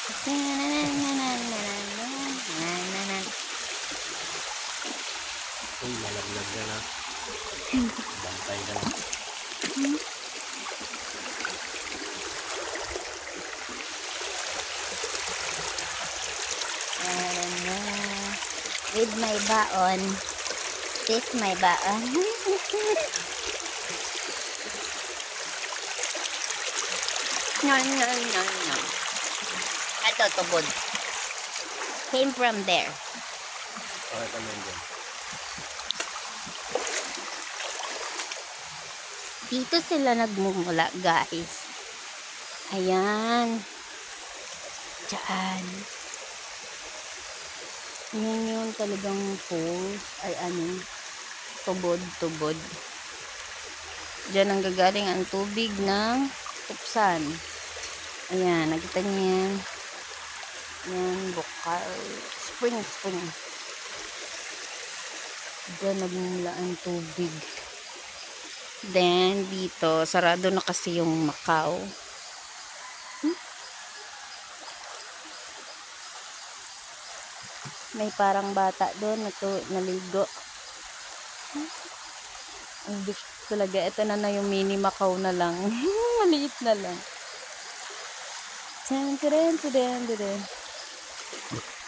Uy, malaglag na na. Bantay na na. With my baon. This my baon. No. Ito, tubod. Came from there. Okay kami dyan. Dito sila nagmumula, guys. Ayan. Diyan. Yan yung talagang falls. Ay, ano. Tubod. Diyan ang gagaling ang tubig ng Tupsan. Ayan, nakita niyo yan. Yan, bukal. Spring. Diyan nagmumula ang tubig. Then, dito, sarado na kasi yung Macau. May parang bata doon naligo. Ang gusto talaga. Ito na yung mini Macau na lang. Maliit na lang.